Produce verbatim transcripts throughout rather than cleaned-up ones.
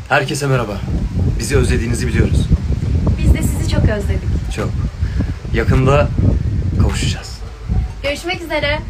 Herkese merhaba. Bizi özlediğinizi biliyoruz. Biz de sizi çok özledik. Çok. Yakında kavuşacağız. Görüşmek üzere.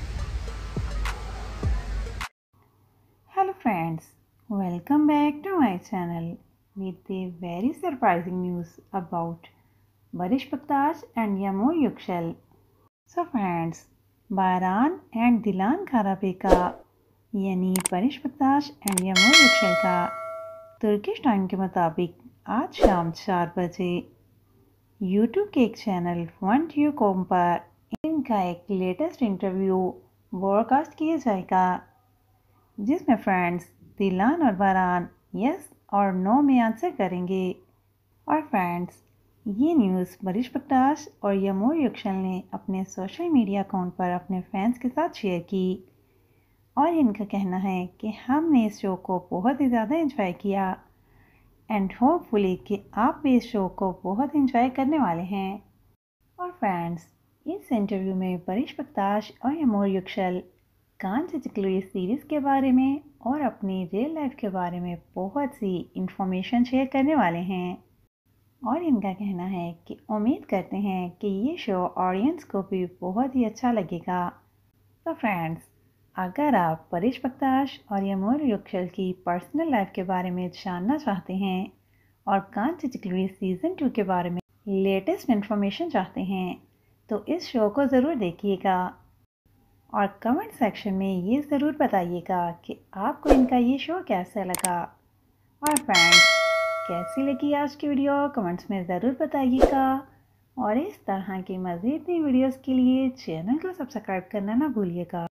Hello friends, welcome back to my channel with the very surprising news about Barish Baktash and Yamur Yukshal. So friends, Baran and Dilan खारापे का यानी बरिश बकताश and यमूर युक्शल का Turkish time के मुताबिक आज शाम चार बजे यूट्यूब के एक चैनल वन ट्यू कॉम पर इनका एक लेटेस्ट इंटरव्यू ब्रॉडकास्ट किया जाएगा, जिसमें फ्रेंड्स दिलान और बारान यस और नो में आंसर करेंगे। और फ्रेंड्स, ये न्यूज़ बरिश बकताश और यमूर युक्शल ने अपने सोशल मीडिया अकाउंट पर अपने फैंस के साथ शेयर की और इनका कहना है कि हमने इस शो को बहुत ही ज़्यादा एंजॉय किया एंड होपफुली कि आप भी इस शो को बहुत एंजॉय करने वाले हैं। और फ्रेंड्स, इस इंटरव्यू में बरिश बकताश और यमूर युक्शल कान चिचकलू सीरीज़ के बारे में और अपनी रियल लाइफ के बारे में बहुत सी इंफॉर्मेशन शेयर करने वाले हैं। और इनका कहना है कि उम्मीद करते हैं कि ये शो ऑडियंस को भी बहुत ही अच्छा लगेगा। तो फ्रेंड्स, अगर आप बरिश बकताश और यमूर युक्शल की पर्सनल लाइफ के बारे में जानना चाहते हैं और कान चिचकलू सीज़न टू के बारे में लेटेस्ट इन्फॉर्मेशन चाहते हैं तो इस शो को ज़रूर देखिएगा और कमेंट सेक्शन में ये ज़रूर बताइएगा कि आपको इनका ये शो कैसा लगा। और फ्रेंड्स, कैसी लगी आज की वीडियो कमेंट्स में ज़रूर बताइएगा और इस तरह की मज़ीद नई वीडियोस के लिए चैनल को सब्सक्राइब करना ना भूलिएगा।